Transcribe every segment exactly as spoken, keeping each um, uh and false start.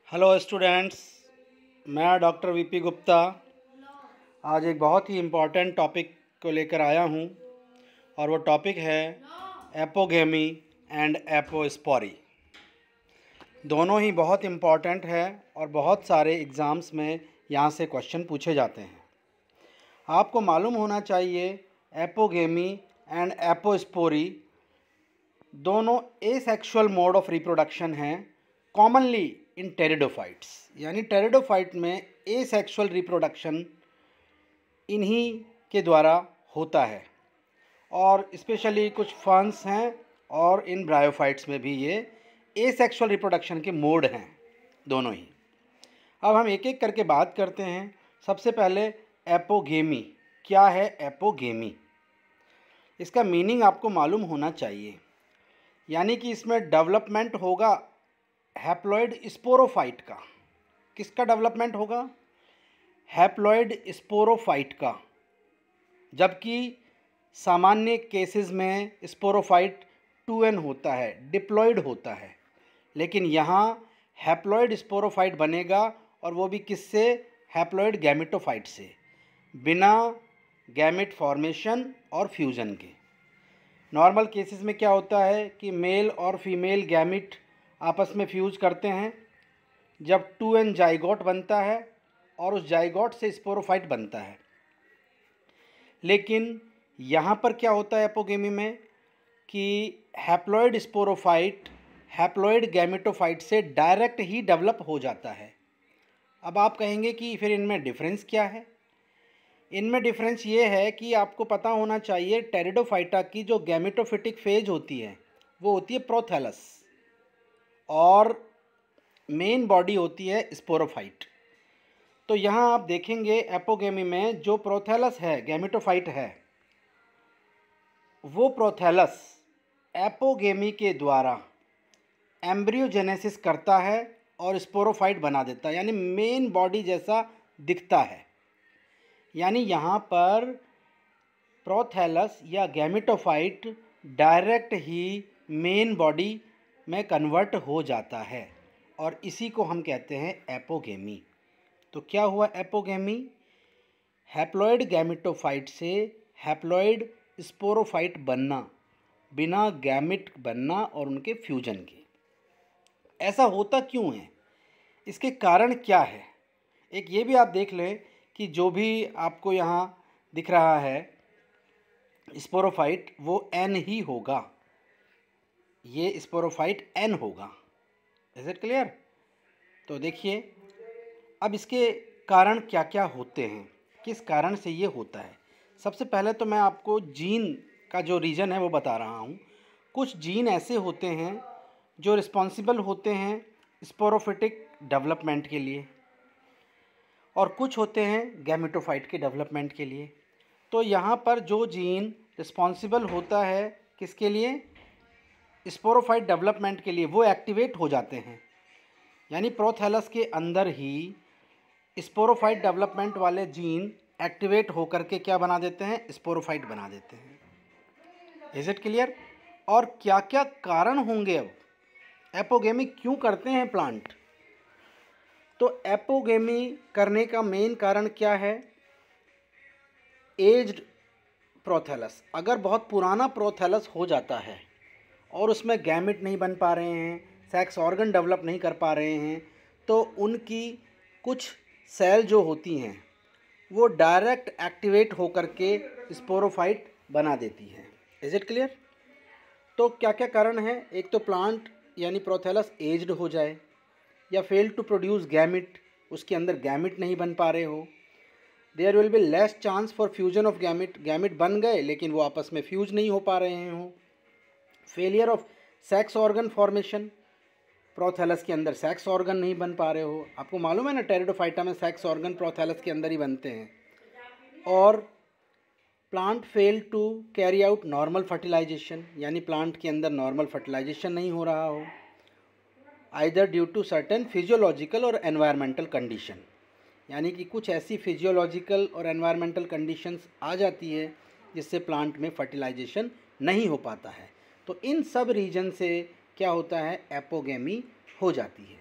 Hello students, मैं doctor VP Gupta आज एक बहुत ही इम्पॉर्टेंट टॉपिक को लेकर आया हूँ और वो टॉपिक है एपोगेमी एंड एपोस्पोरी। दोनों ही बहुत इम्पॉर्टेंट है और बहुत सारे एग्ज़ाम्स में यहाँ से क्वेश्चन पूछे जाते हैं। आपको मालूम होना चाहिए एपोगेमी एंड एपोस्पोरी दोनों एसेक्सुअल मोड ऑफ रिप्रोडक्शन हैं कॉमनली इन टेरिडोफाइट्स, यानी टेरिडोफाइट में एसेक्सुअल रिप्रोडक्शन इन्हीं के द्वारा होता है और स्पेशली कुछ फर्न्स हैं और इन ब्रायोफाइट्स में भी ये एसेक्सुअल रिप्रोडक्शन के मोड हैं दोनों ही। अब हम एक एक करके बात करते हैं। सबसे पहले एपोगेमी। क्या है एपोगेमी? इसका मीनिंग आपको मालूम होना चाहिए, यानी कि इसमें डेवलपमेंट होगा हैप्लॉइड स्पोरोफाइट का। किसका डेवलपमेंट होगा? हैप्लॉइड स्पोरोफाइट का। जबकि सामान्य केसेस में स्पोरोफाइट टू एन होता है, डिप्लॉइड होता है, लेकिन यहाँ हैप्लॉइड स्पोरोफाइट बनेगा और वो भी किससे? हैप्लॉइड गैमेटोफाइट से, बिना गैमेट फॉर्मेशन और फ्यूज़न के। नॉर्मल केसेस में क्या होता है कि मेल और फीमेल गैमेट आपस में फ्यूज़ करते हैं, जब टू एन जाइगोट बनता है और उस जाइगोट से स्पोरोफाइट बनता है। लेकिन यहाँ पर क्या होता है एपोगेमी में कि हैप्लॉइड स्पोरोफाइट हैप्लॉइड गैमेटोफाइट से डायरेक्ट ही डेवलप हो जाता है। अब आप कहेंगे कि फिर इनमें डिफरेंस क्या है? इनमें डिफरेंस ये है कि आपको पता होना चाहिए टेरिडोफाइटा की जो गैमेटोफिटिक फेज होती है वो होती है प्रोथैलस और मेन बॉडी होती है स्पोरोफाइट। तो यहाँ आप देखेंगे एपोगेमी में जो प्रोथैलस है, गैमेटोफाइट है, वो प्रोथैलस एपोगेमी के द्वारा एम्ब्रियोजेनेसिस करता है और स्पोरोफाइट बना देता है, यानी मेन बॉडी जैसा दिखता है। यानी यहाँ पर प्रोथैलस या गैमेटोफाइट डायरेक्ट ही मेन बॉडी में कन्वर्ट हो जाता है और इसी को हम कहते हैं एपोगेमी। तो क्या हुआ एपोगेमी? हैप्लॉइड गैमेटोफाइट से हैप्लॉइड स्पोरोफाइट बनना, बिना गैमेट बनना और उनके फ्यूजन के। ऐसा होता क्यों है? इसके कारण क्या है? एक ये भी आप देख लें कि जो भी आपको यहाँ दिख रहा है स्पोरोफाइट वो एन ही होगा, ये स्पोरोफाइट एन होगा। Is it clear? तो देखिए अब इसके कारण क्या क्या होते हैं, किस कारण से ये होता है। सबसे पहले तो मैं आपको जीन का जो रीज़न है वो बता रहा हूँ। कुछ जीन ऐसे होते हैं जो रिस्पॉन्सिबल होते हैं स्पोरोफिटिक डेवलपमेंट के लिए और कुछ होते हैं गैमेटोफाइट के डेवलपमेंट के लिए। तो यहाँ पर जो जीन रिस्पॉन्सिबल होता है किसके लिए? स्पोरोफाइट डेवलपमेंट के लिए, वो एक्टिवेट हो जाते हैं। यानी प्रोथैलस के अंदर ही स्पोरोफाइट डेवलपमेंट वाले जीन एक्टिवेट होकर के क्या बना देते हैं? स्पोरोफाइट बना देते हैं। Is it clear? और क्या क्या कारण होंगे? अब एपोगेमी क्यों करते हैं प्लांट? तो एपोगेमी करने का मेन कारण क्या है? Aged prothallus. अगर बहुत पुराना प्रोथैलस हो जाता है और उसमें गैमेट नहीं बन पा रहे हैं, सेक्स ऑर्गन डेवलप नहीं कर पा रहे हैं, तो उनकी कुछ सेल जो होती हैं वो डायरेक्ट एक्टिवेट होकर के स्पोरोफाइट बना देती हैं। Is it clear? तो क्या क्या कारण है? एक तो प्लांट यानी प्रोथैलस एज्ड हो जाए या फेल टू प्रोड्यूस गैमेट, उसके अंदर गैमेट नहीं बन पा रहे हो। There will be less chance for fusion of gamete, gamete बन गए लेकिन वो आपस में फ्यूज नहीं हो पा रहे हों। Failure of sex organ formation, prothallus के अंदर सेक्स ऑर्गन नहीं बन पा रहे हो। आपको मालूम है ना टेरिडोफाइटा में सेक्स ऑर्गन प्रोथैलस के अंदर ही बनते हैं। और plant fail to carry out normal fertilisation, यानी प्लांट के अंदर नॉर्मल फर्टिलाइजेशन नहीं हो रहा हो, either due to certain physiological और एनवायरमेंटल कंडीशन, यानी कि कुछ ऐसी फिजियोलॉजिकल और एनवायरमेंटल कंडीशंस आ जाती है जिससे प्लांट में फर्टिलाइजेशन नहीं हो पाता है। तो इन सब रीजन से क्या होता है? एपोगेमी हो जाती है।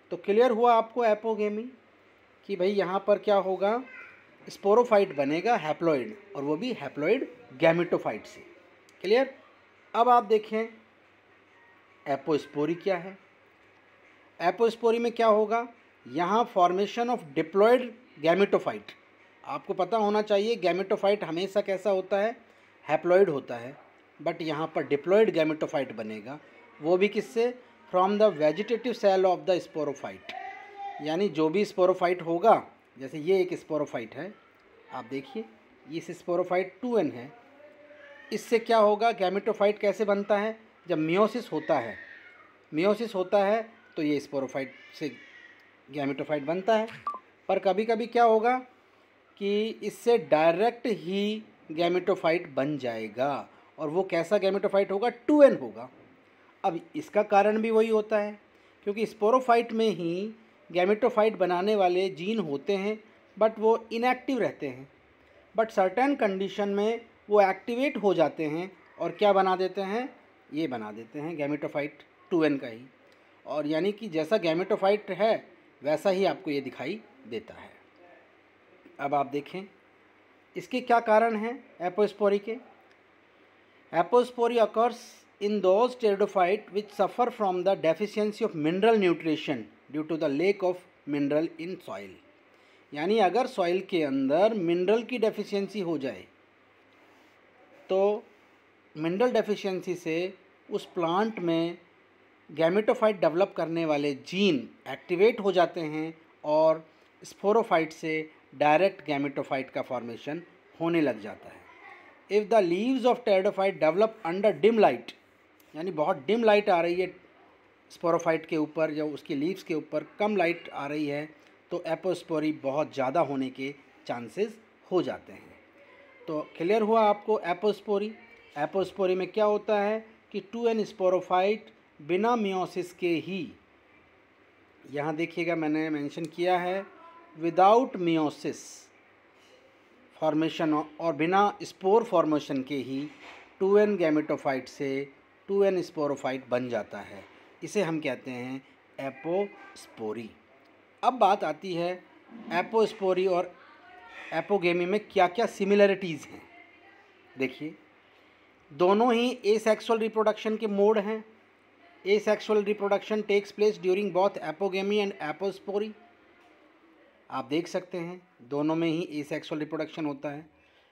तो क्लियर हुआ आपको एपोगेमी कि भाई यहाँ पर क्या होगा, स्पोरोफाइट बनेगा हैप्लॉइड, और वो भी हैप्लॉइड गैमेटोफाइट से। क्लियर। अब आप देखें एपोस्पोरी क्या है। एपोस्पोरी में क्या होगा, यहाँ फॉर्मेशन ऑफ डिप्लॉयड गैमेटोफाइट। आपको पता होना चाहिए गैमेटोफाइट हमेशा कैसा होता है, हैप्लॉइड होता है, बट यहाँ पर डिप्लॉयड गैमेटोफाइट बनेगा, वो भी किससे, from the vegetative cell of the sporophyte. यानी जो भी स्पोरोफाइट होगा, जैसे ये एक स्पोरोफाइट है, आप देखिए इस स्पोरोफाइट टू एन है, इससे क्या होगा, गैमेटोफाइट कैसे बनता है, जब मियोसिस होता है, मियोसिस होता है तो ये स्पोरोफाइट से गैमेटोफाइट बनता है। पर कभी कभी क्या होगा कि इससे डायरेक्ट ही गैमेटोफाइट बन जाएगा, और वो कैसा गैमेटोफाइट होगा, टू एन होगा। अब इसका कारण भी वही होता है, क्योंकि स्पोरोफाइट में ही गैमेटोफाइट बनाने वाले जीन होते हैं, बट वो इनएक्टिव रहते हैं, बट सर्टेन कंडीशन में वो एक्टिवेट हो जाते हैं और क्या बना देते हैं, ये बना देते हैं गैमेटोफाइट टू एन का ही। और यानी कि जैसा गैमेटोफाइट है वैसा ही आपको ये दिखाई देता है। अब आप देखें इसके क्या कारण हैं एपोस्पोरी के। Apospory occurs in those pteridophyte which suffer from the deficiency of mineral nutrition due to the lack of mineral in soil। यानी अगर सॉइल के अंदर मिनरल की डेफिशिएंसी हो जाए तो मिनरल डेफिशिएंसी से उस प्लांट में गैमेटोफाइट डेवलप करने वाले जीन एक्टिवेट हो जाते हैं और स्पोरोफाइट से डायरेक्ट गैमेटोफाइट का फॉर्मेशन होने लग जाता है। If the leaves of pteridophyte develop under dim light, यानी बहुत डिम लाइट आ रही है स्पोरोफाइट के ऊपर, या उसकी लीव्स के ऊपर कम लाइट आ रही है, तो एपोस्पोरी बहुत ज़्यादा होने के चांसेस हो जाते हैं। तो क्लियर हुआ आपको एपोस्पोरी। एपोस्पोरी में क्या होता है कि टू एन स्पोरोफाइट बिना मियोसिस के ही, यहाँ देखिएगा मैंने मेंशन किया है विदाउट मियोसिस फॉर्मेशन और बिना स्पोर फॉर्मेशन के ही टू एन गैमेटोफाइट से टू एन स्पोरोफाइट बन जाता है। इसे हम कहते हैं एपोस्पोरी। अब बात आती है एपोस्पोरी और एपोगेमी में क्या क्या सिमिलरिटीज़ हैं। देखिए दोनों ही एसेक्सुअल रिप्रोडक्शन के मोड हैं। Asexual reproduction takes place during both apogamy and apospory. आप देख सकते हैं दोनों में ही एसेक्सुअल रिप्रोडक्शन होता है।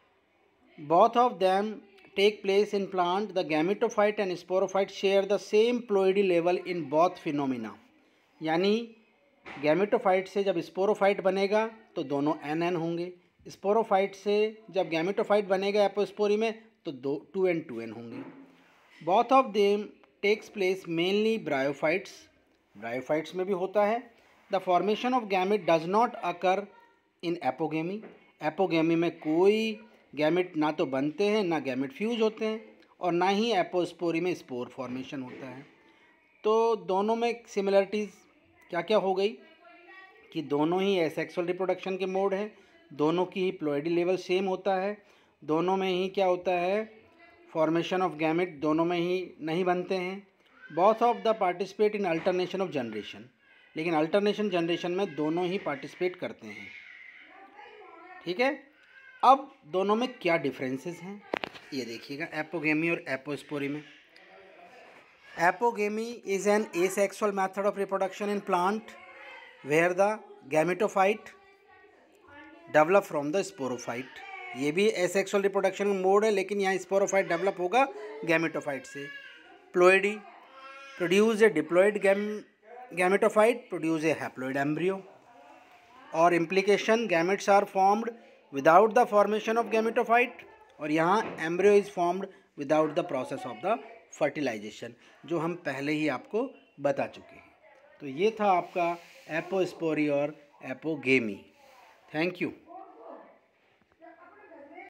Both of them take place in plant, the gametophyte and sporophyte share the same ploidy level in both phenomena। यानी गैमेटोफाइट से जब स्पोरोफाइट बनेगा तो दोनों एन एन होंगे, स्पोरोफाइट से जब गैमेटोफाइट बनेगा एपोस्पोरी में तो दो टू एन टू एन होंगे। Both of them takes place mainly bryophytes, bryophytes में भी होता है। The formation of gamete does not occur in apogamy. Apogamy में कोई गैमेट ना तो बनते हैं, ना गैमेट फ्यूज होते हैं, और ना ही एपोस्पोरी में स्पोर फॉर्मेशन होता है। तो दोनों में सिमिलरिटीज़ क्या क्या हो गई कि दोनों ही एसेक्सुअल रिप्रोडक्शन के मोड हैं, दोनों की ही प्लॉइडी लेवल सेम होता है, दोनों में ही क्या होता है फॉर्मेशन ऑफ गैमेट दोनों में ही नहीं बनते हैं। Both of the participate in alternation of generation, लेकिन अल्टरनेशन जनरेशन में दोनों ही पार्टिसिपेट करते हैं। ठीक है। अब दोनों में क्या डिफरेंसेस हैं ये देखिएगा एपोगेमी और एपोस्पोरी में। Apogamy is an asexual method of reproduction in plant where the gametophyte develop from the sporophyte. ये भी एसेक्सुअल रिप्रोडक्शन मोड है, लेकिन यहाँ स्पोरोफाइट डेवलप होगा गैमेटोफाइट से। Ploidy produce a diploid gam gametophyte produce a haploid embryo. और implication gametes are formed without the formation of gametophyte, और यहाँ embryo is formed without the process of the fertilisation, जो हम पहले ही आपको बता चुके हैं। तो ये था आपका एपोस्पोरी और एपोगेमी। Thank you.